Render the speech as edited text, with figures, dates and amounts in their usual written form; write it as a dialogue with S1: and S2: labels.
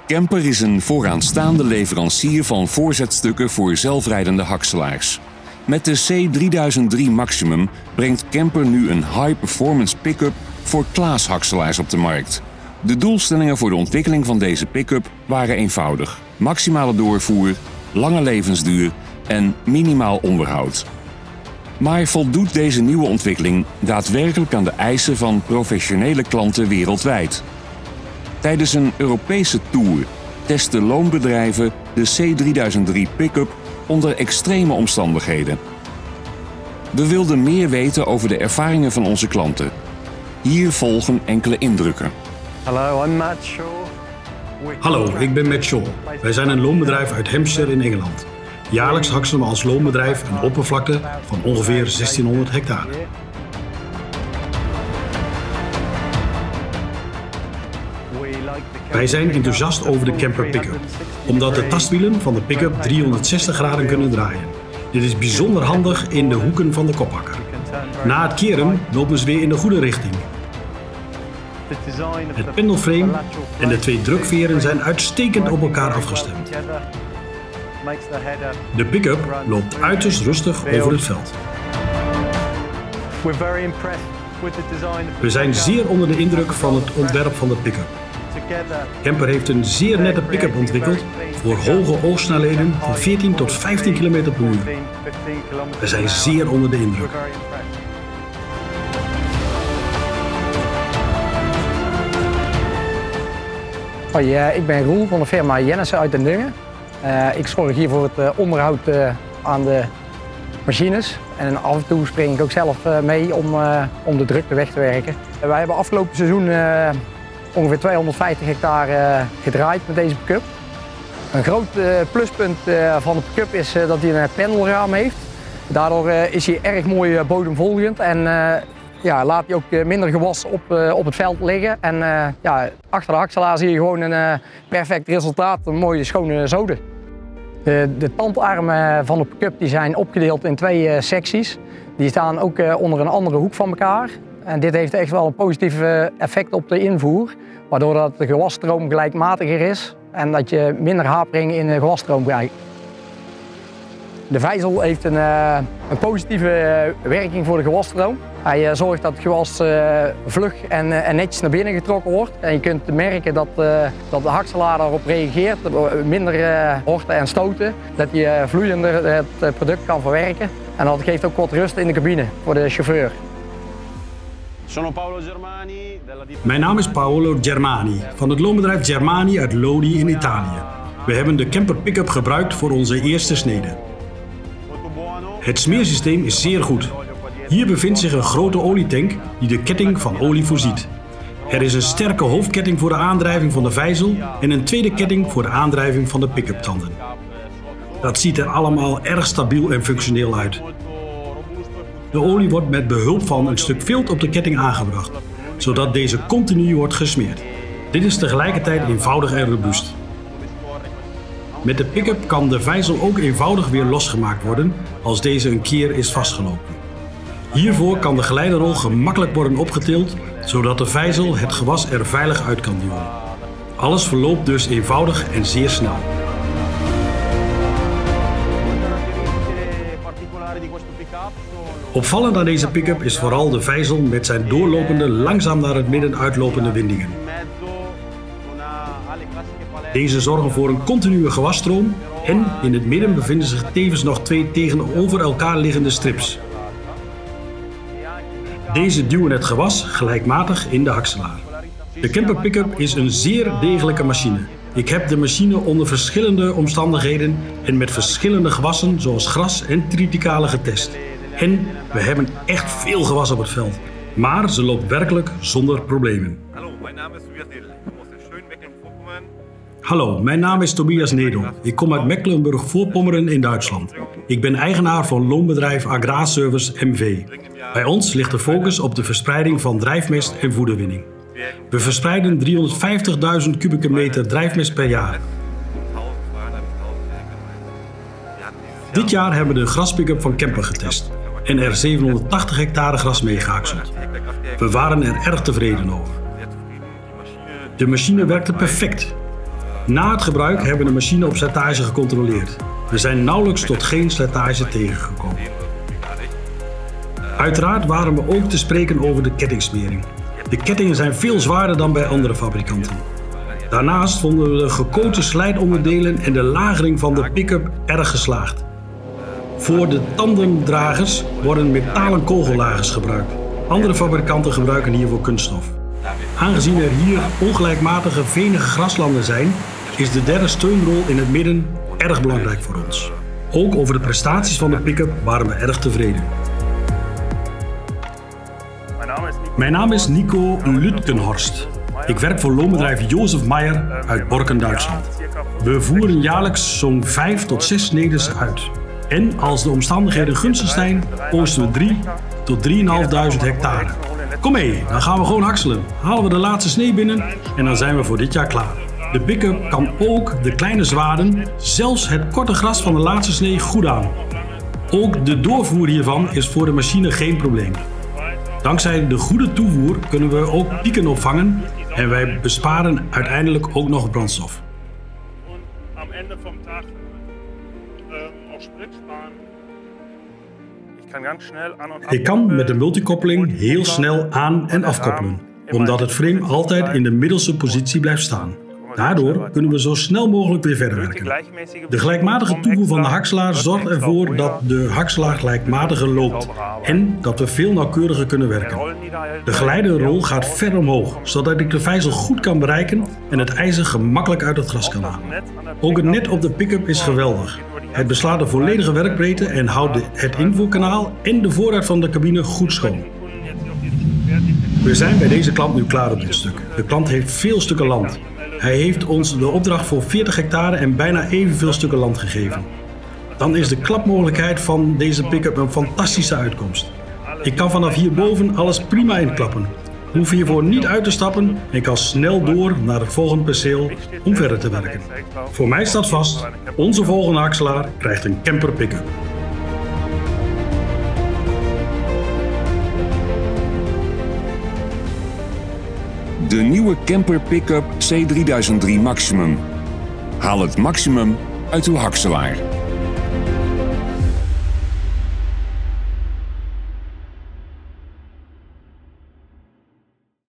S1: Kemper is een vooraanstaande leverancier van voorzetstukken voor zelfrijdende hakselaars. Met de C3003 Maximum brengt Kemper nu een high-performance pick-up voor Claas-hakselaars op de markt. De doelstellingen voor de ontwikkeling van deze pick-up waren eenvoudig: maximale doorvoer, lange levensduur en minimaal onderhoud. Maar voldoet deze nieuwe ontwikkeling daadwerkelijk aan de eisen van professionele klanten wereldwijd? Tijdens een Europese tour testen loonbedrijven de C3003 pick-up onder extreme omstandigheden. We wilden meer weten over de ervaringen van onze klanten. Hier volgen enkele indrukken.
S2: Hallo, ik ben Matt Shaw. Wij zijn een loonbedrijf uit Hampshire in Engeland. Jaarlijks hakselen we als loonbedrijf een oppervlakte van ongeveer 1600 hectare. Wij zijn enthousiast over de Kemper pick-up, omdat de tastwielen van de pick-up 360 graden kunnen draaien. Dit is bijzonder handig in de hoeken van de kophakker. Na het keren lopen ze weer in de goede richting. Het pendelframe en de twee drukveren zijn uitstekend op elkaar afgestemd. De pick-up loopt uiterst rustig over het veld. We zijn zeer onder de indruk van het ontwerp van de pick-up. Kemper heeft een zeer nette pick-up ontwikkeld voor hoge oogsnelheden van 14 tot 15 km per uur. We zijn zeer onder de indruk.
S3: Hoi, ik ben Roel van de firma Jennissen uit Den Dungen. Ik zorg hier voor het onderhoud aan de machines. En af en toe spring ik ook zelf mee om de drukte weg te werken. Wij hebben afgelopen seizoen ongeveer 250 hectare gedraaid met deze pick-up. Een groot pluspunt van de pick-up is dat hij een pendelraam heeft. Daardoor is hij erg mooi bodemvolgend en laat hij ook minder gewas op het veld liggen. En achter de hakselaar zie je gewoon een perfect resultaat, een mooie schone zode. De tandarmen van de pick-up zijn opgedeeld in twee secties. Die staan ook onder een andere hoek van elkaar. En dit heeft echt wel een positief effect op de invoer, waardoor dat de gewasstroom gelijkmatiger is en dat je minder hapering in de gewasstroom krijgt. De vijzel heeft een positieve werking voor de gewasstroom. Hij zorgt dat het gewas vlug en netjes naar binnen getrokken wordt. En je kunt merken dat de hakselaar daarop reageert, minder horten en stoten, dat hij vloeiender het product kan verwerken. En dat geeft ook wat rust in de cabine voor de chauffeur.
S2: Mijn naam is Paolo Germani van het loonbedrijf Germani uit Lodi in Italië. We hebben de Kemper pick-up gebruikt voor onze eerste snede. Het smeersysteem is zeer goed. Hier bevindt zich een grote olietank die de ketting van olie voorziet. Er is een sterke hoofdketting voor de aandrijving van de vijzel en een tweede ketting voor de aandrijving van de pick-up tanden. Dat ziet er allemaal erg stabiel en functioneel uit. De olie wordt met behulp van een stuk vilt op de ketting aangebracht, zodat deze continu wordt gesmeerd. Dit is tegelijkertijd eenvoudig en robuust. Met de pick-up kan de vijzel ook eenvoudig weer losgemaakt worden als deze een keer is vastgelopen. Hiervoor kan de geleiderol gemakkelijk worden opgetild, zodat de vijzel het gewas er veilig uit kan duwen. Alles verloopt dus eenvoudig en zeer snel. Opvallend aan deze pick-up is vooral de vijzel met zijn doorlopende, langzaam naar het midden uitlopende windingen. Deze zorgen voor een continue gewasstroom en in het midden bevinden zich tevens nog twee tegenover elkaar liggende strips. Deze duwen het gewas gelijkmatig in de hakselaar. De Kemper pick-up is een zeer degelijke machine. Ik heb de machine onder verschillende omstandigheden en met verschillende gewassen zoals gras en triticalen getest. En we hebben echt veel gewas op het veld, maar ze loopt werkelijk zonder problemen. Hallo, mijn naam is Tobias Nedel. Ik kom uit Mecklenburg-Vorpommern in Duitsland. Ik ben eigenaar van loonbedrijf Agrarservice MV. Bij ons ligt de focus op de verspreiding van drijfmest en voederwinning. We verspreiden 350.000 kubieke meter drijfmest per jaar. Dit jaar hebben we de graspick-up van Kemper getest en er 780 hectare gras meegehaakseld. We waren er erg tevreden over. De machine werkte perfect. Na het gebruik hebben we de machine op slijtage gecontroleerd. We zijn nauwelijks tot geen slijtage tegengekomen. Uiteraard waren we ook te spreken over de kettingsmering. De kettingen zijn veel zwaarder dan bij andere fabrikanten. Daarnaast vonden we de gekoten slijtonderdelen en de lagering van de pick-up erg geslaagd. Voor de tandemdragers worden metalen kogellagers gebruikt. Andere fabrikanten gebruiken hiervoor kunststof. Aangezien er hier ongelijkmatige venige graslanden zijn, is de derde steunrol in het midden erg belangrijk voor ons. Ook over de prestaties van de pick-up waren we erg tevreden. Mijn naam is Nico Lütgenhorst. Ik werk voor loonbedrijf Josef Meyer uit Borken, Duitsland. We voeren jaarlijks zo'n 5 tot 6 snedes uit. En als de omstandigheden gunstig zijn, oogsten we 3 tot 3.500 hectare. Kom mee, dan gaan we gewoon hakselen. Halen we de laatste snee binnen en dan zijn we voor dit jaar klaar. De pick-up kan ook de kleine zwaarden, zelfs het korte gras van de laatste snee goed aan. Ook de doorvoer hiervan is voor de machine geen probleem. Dankzij de goede toevoer kunnen we ook pieken opvangen en wij besparen uiteindelijk ook nog brandstof. Ik kan met de multikoppeling heel snel aan- en afkoppelen, omdat het frame altijd in de middelste positie blijft staan. Daardoor kunnen we zo snel mogelijk weer verder werken. De gelijkmatige toevoer van de hakselaar zorgt ervoor dat de hakselaar gelijkmatiger loopt en dat we veel nauwkeuriger kunnen werken. De geleiderrol gaat ver omhoog, zodat ik de vijzel goed kan bereiken en het ijzer gemakkelijk uit het gras kan halen. Ook het net op de pick-up is geweldig. Het beslaat de volledige werkbreedte en houdt het invoerkanaal en de voorruit van de cabine goed schoon. We zijn bij deze klant nu klaar op dit stuk. De klant heeft veel stukken land. Hij heeft ons de opdracht voor 40 hectare en bijna evenveel stukken land gegeven. Dan is de klapmogelijkheid van deze pick-up een fantastische uitkomst. Ik kan vanaf hierboven alles prima inklappen. Hoef hiervoor niet uit te stappen en kan snel door naar het volgende perceel om verder te werken. Voor mij staat vast, onze volgende hakselaar krijgt een camper pick-up.
S1: De nieuwe camper pick-up C3003 Maximum. Haal het maximum uit uw hakselaar.